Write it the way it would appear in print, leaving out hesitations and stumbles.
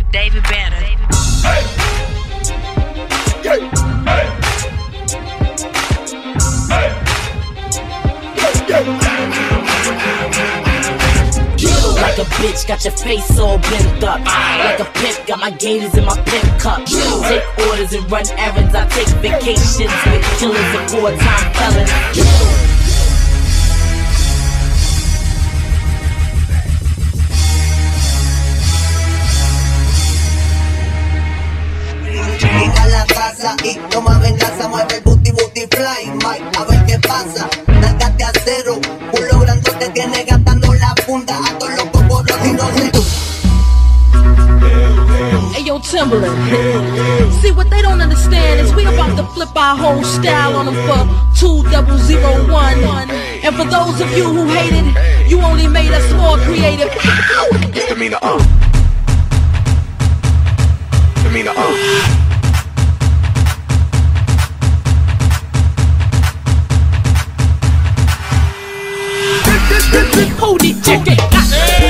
David Banner. Hey. Yeah. Hey. Hey. Yeah. Like a bitch, got your face all bent up. Like a pimp, got my gators in my pimp cup. Take orders and run errands, I take vacations with killers and 4-time felons. Llega a la casa y toma venganza, mueve el booty booty fly, Mike, a ver qué pasa. Nalgas de acero, culo grandote tiene gastando la funda a todos los cocoros y no sé. Hey yo, Timberland. See, what they don't understand is we about to flip our whole style on them for 2001. And for those of you who hated, you only made us more creative. Hold it, check it.